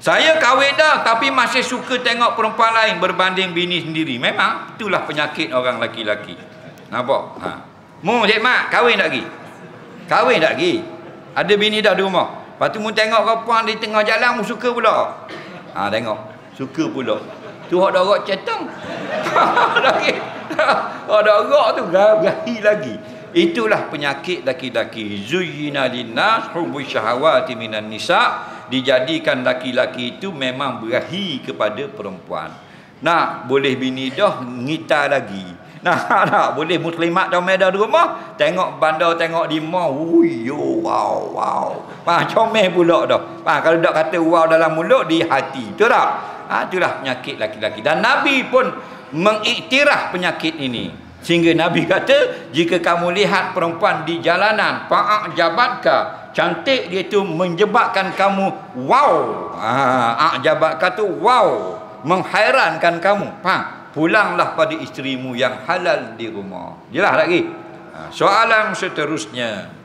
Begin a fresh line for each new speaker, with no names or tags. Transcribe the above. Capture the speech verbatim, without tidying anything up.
Saya kahwin dah tapi masih suka tengok perempuan lain berbanding bini sendiri. Memang itulah penyakit orang laki-laki. Nampak? Ha. Mu Cik Mat, kahwin tak lagi? Kahwin tak lagi? Ada bini dah di rumah. Lepas tu mu tengok perempuan di tengah jalan mu suka pula. Ha, tengok. Suka pula. Tu hak dah rak cetang. Lagi. Hak dah rak tu gahi lagi. Itulah penyakit laki-laki. Zuyyina linnas hubbu syahawati minan nisa. Dijadikan laki-laki itu memang berahi kepada perempuan. Nak boleh bini dah ngita lagi. Nah, nak boleh muslimat dah mai dah di rumah, tengok bandar tengok di mall. Ui yo wow wow. Ha comel pula dah. Ha kalau dak kata wow dalam mulut, di hati. Betul tak? Ha itulah penyakit laki-laki. Dan Nabi pun mengiktiraf penyakit ini. Sehingga Nabi kata, jika kamu lihat perempuan di jalanan, fa'ak jabatka, cantik dia tu menjebakkan kamu, wow. Ah, jabatka tu wow, menghairankan kamu. Faham? Pulanglah pada isterimu yang halal di rumah. Jelas lagi? Soalan seterusnya.